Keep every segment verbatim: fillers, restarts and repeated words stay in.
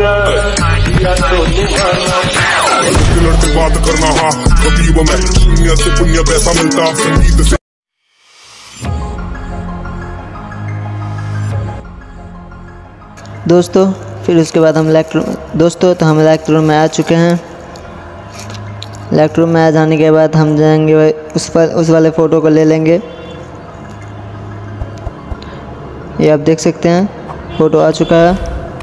से बात करना हाँ कभी वो मैं शून्य से पुण्य पैसा मिलता संगीत से। दोस्तों फिर उसके बाद हम लेक्चर दोस्तों तो हम लेक्चर रूम में आ चुके हैं। लेक्चर रूम में आ जाने के बाद हम जाएंगे उस पर उस वाले फ़ोटो को ले लेंगे। ये आप देख सकते हैं फ़ोटो आ चुका है।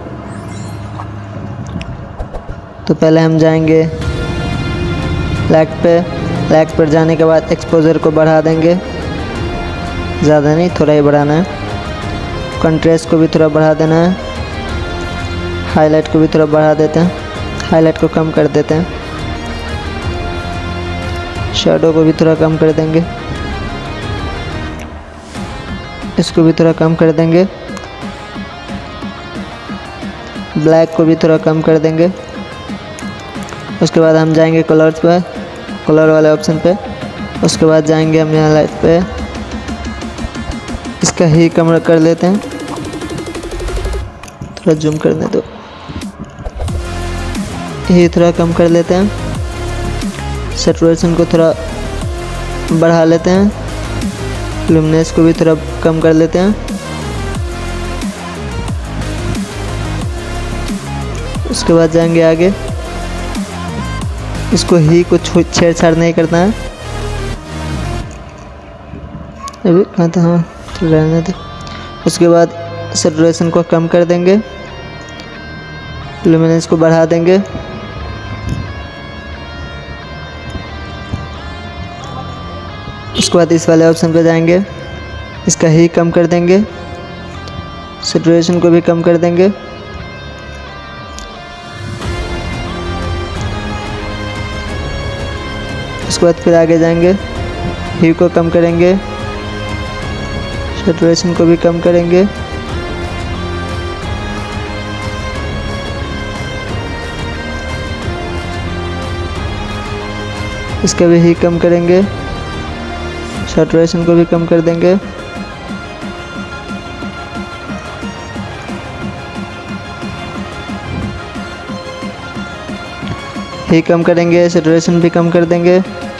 तो पहले हम जाएंगे लाइट पे। लाइट पर जाने के बाद एक्सपोजर को बढ़ा देंगे, ज़्यादा नहीं थोड़ा ही बढ़ाना है। कंट्रास्ट को भी थोड़ा बढ़ा देना है। हाईलाइट को भी थोड़ा बढ़ा देते हैं, हाईलाइट को कम कर देते हैं। शैडो को भी थोड़ा कम कर देंगे, इसको भी थोड़ा कम कर देंगे। ब्लैक को भी थोड़ा कम कर देंगे। उसके बाद हम जाएंगे कलर्स पे, कलर वाले ऑप्शन पे। उसके बाद जाएंगे हम यहाँ लाइट पे, इसका ही कम कर लेते हैं, थोड़ा जूम कर दें तो ये थोड़ा कम कर लेते हैं। सैचुरेशन को थोड़ा बढ़ा लेते हैं। लुमिनेंस को भी थोड़ा कम कर लेते हैं। उसके बाद जाएंगे आगे, इसको ही कुछ छेड़छाड़ नहीं करना है। अभी कहाँ था, हाँ तो रहने दे। उसके बाद सैचुरेशन को कम कर देंगे, लुमिनेंस को बढ़ा देंगे। उसके बाद इस वाले ऑप्शन पे जाएंगे, इसका ही कम कर देंगे, सैचुरेशन को भी कम कर देंगे। उसके बाद फिर आगे जाएंगे, ह्यू को कम करेंगे, सैचुरेशन को भी कम करेंगे। इसका भी ही कम करेंगे, सैचुरेशन को भी कम कर देंगे। ही कम करेंगे, सैचुरेशन भी कम कर देंगे।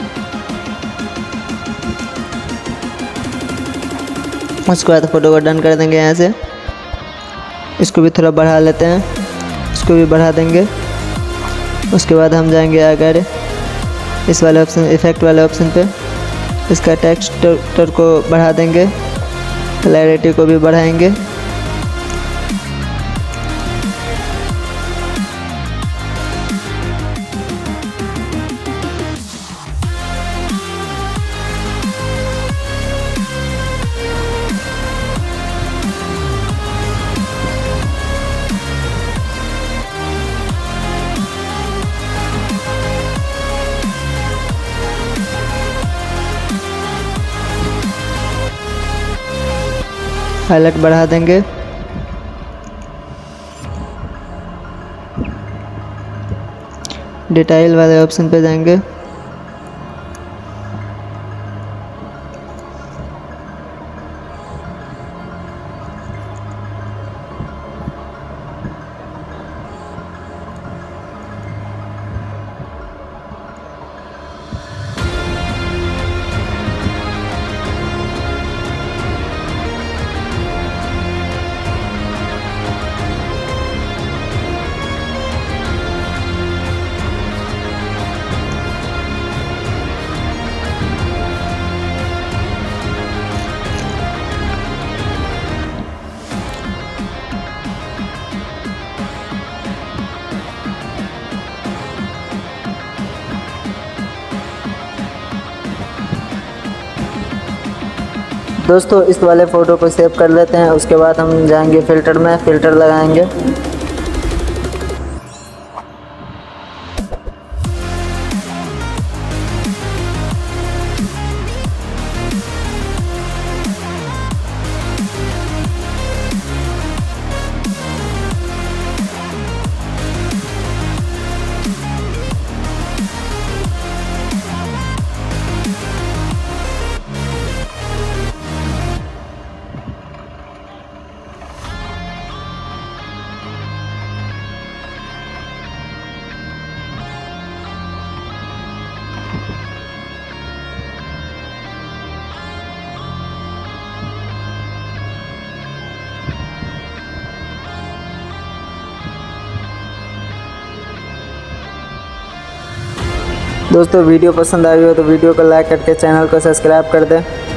उसके बाद फ़ोटो को डन कर देंगे यहाँ से। इसको भी थोड़ा बढ़ा लेते हैं, इसको भी बढ़ा देंगे। उसके बाद हम जाएंगे आगे इस वाले ऑप्शन, इफेक्ट वाले ऑप्शन पे। इसका टेक्सचर को बढ़ा देंगे, क्लैरिटी को भी बढ़ाएंगे। हाईलाइट बढ़ा देंगे। डिटेल वाले ऑप्शन पे जाएंगे, दोस्तों इस वाले फ़ोटो को सेव कर लेते हैं। उसके बाद हम जाएंगे फ़िल्टर में, फ़िल्टर लगाएंगे। दोस्तों वीडियो पसंद आई हो तो वीडियो को लाइक करके चैनल को सब्सक्राइब कर दें।